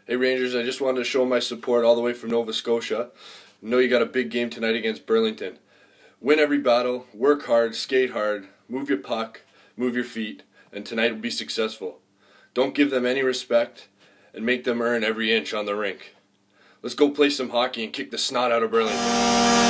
Hey Rangers, I just wanted to show my support all the way from Nova Scotia. I know you got a big game tonight against Burlington. Win every battle, work hard, skate hard, move your puck, move your feet, and tonight will be successful. Don't give them any respect, and make them earn every inch on the rink. Let's go play some hockey and kick the snot out of Burlington.